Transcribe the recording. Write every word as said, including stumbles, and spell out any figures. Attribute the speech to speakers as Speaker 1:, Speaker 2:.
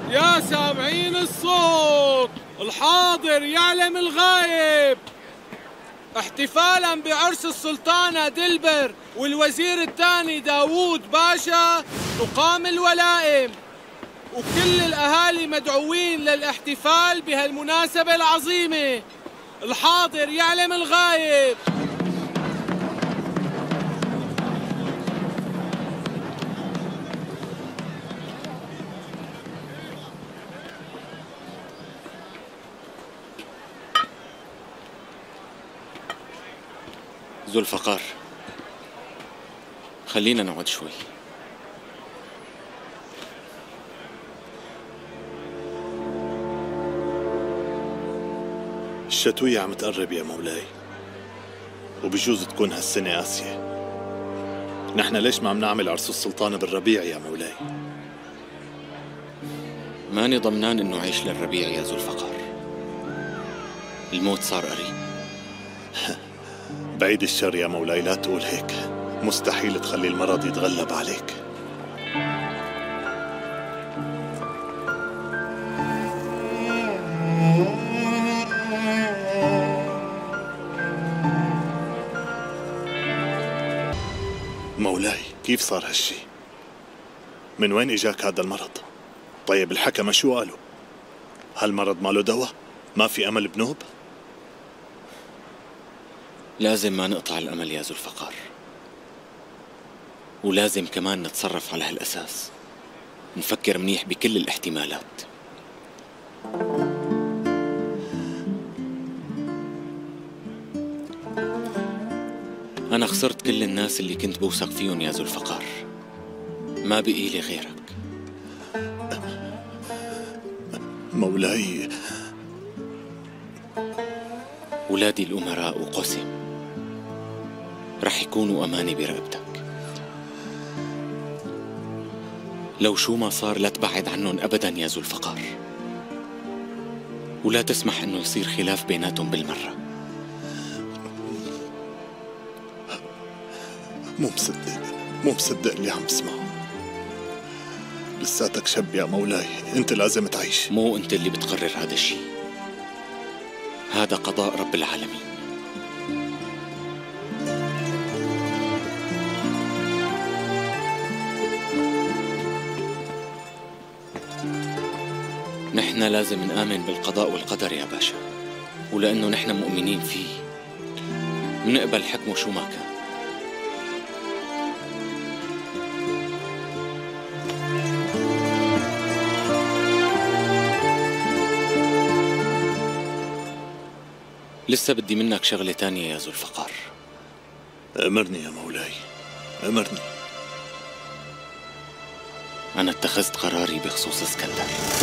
Speaker 1: يا سامعين الصوت، الحاضر يعلم الغايب. احتفالا بعرس السلطانة دلبر والوزير الثاني داوود باشا تقام الولائم، وكل الأهالي مدعوين للاحتفال بهالمناسبة العظيمة. الحاضر يعلم الغايب.
Speaker 2: ذو الفقار، خلينا نقعد شوي.
Speaker 3: الشتوية عم تقرب يا مولاي، وبجوز تكون هالسنة قاسية. نحن ليش ما عم نعمل عرس السلطانة بالربيع يا مولاي؟
Speaker 2: ماني ضمنان انه عيش للربيع يا ذو الفقار، الموت صار قريب.
Speaker 3: بعيد الشر يا مولاي، لا تقول هيك. مستحيل تخلي المرض يتغلب عليك. مولاي، كيف صار هالشي؟ من وين اجاك هذا المرض؟ طيب الحكمة شو قالوا؟ هالمرض ما له دواء؟ ما في امل بنوب؟
Speaker 2: لازم ما نقطع الامل يا ذو الفقار، ولازم كمان نتصرف على هالاساس، نفكر منيح بكل الاحتمالات. أنا خسرت كل الناس اللي كنت بوثق فيهم يا ذو الفقار، ما بقي لي غيرك.
Speaker 3: مولاي،
Speaker 2: ولادي الأمراء وقسم رح يكونوا أمانة برقبتك. لو شو ما صار لا تبعد عنهم أبدا يا ذو الفقار، ولا تسمح إنه يصير خلاف بيناتهم بالمرة.
Speaker 3: مو مصدق مو مصدق اللي عم بسمعه. لساتك شب يا مولاي، انت لازم تعيش.
Speaker 2: مو انت اللي بتقرر هذا الشيء، هذا قضاء رب العالمين. نحن لازم نآمن بالقضاء والقدر يا باشا، ولأنه نحن مؤمنين فيه منقبل حكمه شو ما كان. لسه بدي منك شغلة تانية يا ذو الفقار.
Speaker 3: أمرني يا مولاي، أمرني.
Speaker 2: أنا اتخذت قراري بخصوص اسكندر.